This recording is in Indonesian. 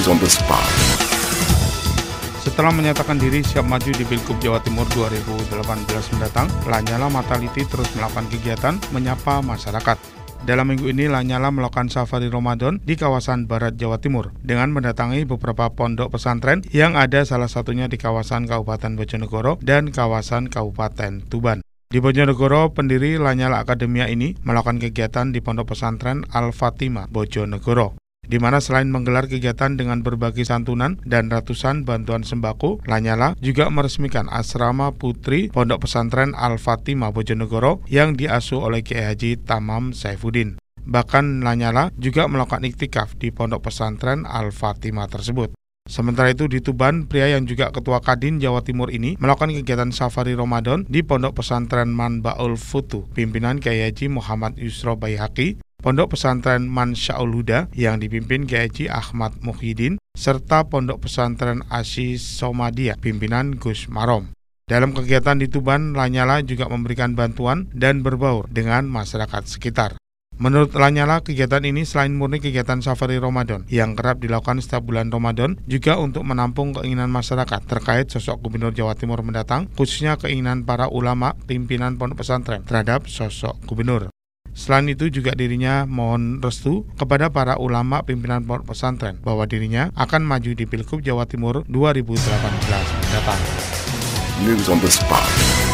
News on the spot. Setelah menyatakan diri siap maju di Pilgub Jawa Timur 2018 mendatang, Lanyala Mataliti terus melakukan kegiatan menyapa masyarakat. Dalam minggu ini, Lanyala melakukan safari Ramadan di kawasan Barat Jawa Timur dengan mendatangi beberapa pondok pesantren yang ada salah satunya di kawasan Kabupaten Bojonegoro dan kawasan Kabupaten Tuban. Di Bojonegoro, pendiri Lanyala Akademia ini melakukan kegiatan di pondok pesantren Al-Fatimah, Bojonegoro, di mana selain menggelar kegiatan dengan berbagi santunan dan ratusan bantuan sembako, Lanyala juga meresmikan asrama putri Pondok Pesantren Al-Fatimah Bojonegoro yang diasuh oleh Kiai Haji Tamam Saifuddin. Bahkan Lanyala juga melakukan iktikaf di Pondok Pesantren Al-Fatimah tersebut. Sementara itu di Tuban, pria yang juga Ketua Kadin Jawa Timur ini melakukan kegiatan safari Ramadan di Pondok Pesantren Manbaul Futuh, pimpinan Kiai Haji Muhammad Yusro Baihaqi, Pondok Pesantren Mansyaul Huda yang dipimpin Kiai Haji Ahmad Muhyiddin, serta Pondok Pesantren Asy Somadiyah, pimpinan Gus Marom. Dalam kegiatan di Tuban, Lanyala juga memberikan bantuan dan berbaur dengan masyarakat sekitar. Menurut Lanyala, kegiatan ini selain murni kegiatan safari Ramadan yang kerap dilakukan setiap bulan Ramadan, juga untuk menampung keinginan masyarakat terkait sosok Gubernur Jawa Timur mendatang, khususnya keinginan para ulama pimpinan pondok pesantren terhadap sosok gubernur. Selain itu juga dirinya mohon restu kepada para ulama pimpinan pondok pesantren bahwa dirinya akan maju di Pilgub Jawa Timur 2018 mendatang. News on the spot.